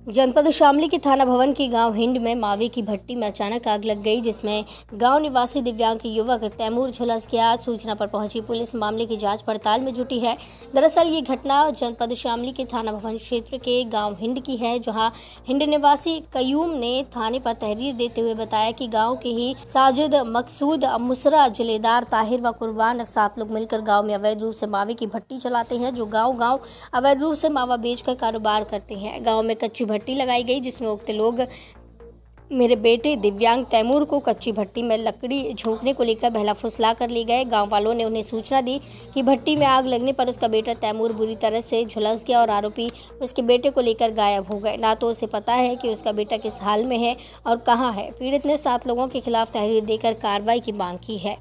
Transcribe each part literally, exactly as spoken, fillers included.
जनपद शामली के थाना भवन के गांव हिंड में मावे की भट्टी में अचानक आग लग गई, जिसमें गांव निवासी दिव्यांग युवक तैमूर झुलस गया। सूचना पर पहुंची पुलिस मामले की जांच पड़ताल में जुटी है। दरअसल ये घटना जनपद शामली के थाना भवन क्षेत्र के गांव हिंड की है, जहां हिंड निवासी कयूम ने थाने पर तहरीर देते हुए बताया कि गाँव के ही साजिद, मकसूद, मुसरा, जुलेदार, ताहिर व कुर्बान सात लोग मिलकर गाँव में अवैध रूप से मावे की भट्टी चलाते हैं, जो गाँव गाँव अवैध रूप से मावा बेचकर कारोबार करते हैं। गाँव में कच्ची भट्टी लगाई गई, जिसमें उक्त लोग मेरे बेटे दिव्यांग तैमूर को कच्ची भट्टी में लकड़ी झोंकने को लेकर बहला फुसला कर ले गए। गांव वालों ने उन्हें सूचना दी कि भट्टी में आग लगने पर उसका बेटा तैमूर बुरी तरह से झुलस गया और आरोपी उसके बेटे को लेकर गायब हो गए। ना तो उसे पता है कि उसका बेटा किस हाल में है और कहां है। पीड़ित ने सात लोगों के खिलाफ तहरीर देकर कार्रवाई की मांग की है।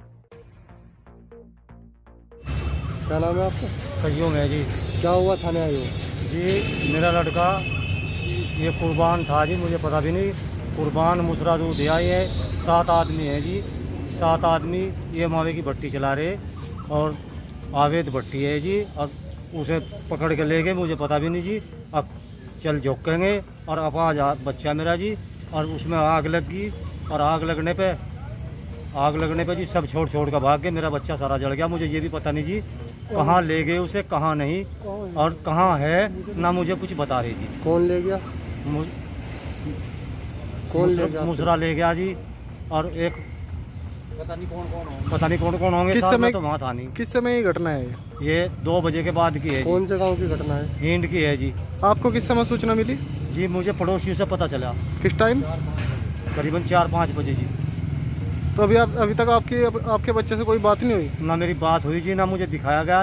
क्या नाम है आपका? कयूम है जी। क्या हुआ थाने आए हो? जी मेरा लड़का ये कुर्बान था जी, मुझे पता भी नहीं। कुर्बान मुसरा दूध दिया, ये सात आदमी हैं जी। सात आदमी ये मावे की भट्टी चला रहे और अवैध भट्टी है जी। अब उसे पकड़ के ले गए, मुझे पता भी नहीं जी। अब चल झोंकेंगे और अब आज बच्चा मेरा जी, और उसमें आग लग गई। और आग लगने पे आग लगने पे जी सब छोड़ छोड़ कर भाग गए। मेरा बच्चा सारा जल गया। मुझे ये भी पता नहीं जी कहाँ ले गए उसे, कहाँ नहीं और कहाँ है, ना मुझे कुछ बता रही जी। कौन ले गया? मुझ... कौन ले गया? मुसरा ले गया जी, और एक पता नहीं कौन कौन होंगे पता नहीं कौन कौन होंगे। किस समय तो वहाँ था नहीं। किस समय ये घटना है? ये दो बजे के बाद की है। कौन से गांव की घटना है? हिंड की है जी। आपको किस समय सूचना मिली? जी मुझे पड़ोसियों से पता चला। किस टाइम? करीबन चार पाँच बजे जी। तो अभी आप अभी तक आपके आपके बच्चे से कोई बात नहीं हुई? ना मेरी बात हुई जी, ना मुझे दिखाया गया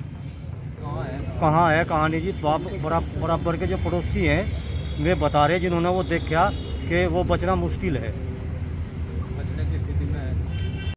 कहाँ है कहाँ नहीं जी। बराबर के जो पड़ोसी हैं वे बता रहे, जिन्होंने वो देखा कि वो बचना मुश्किल है।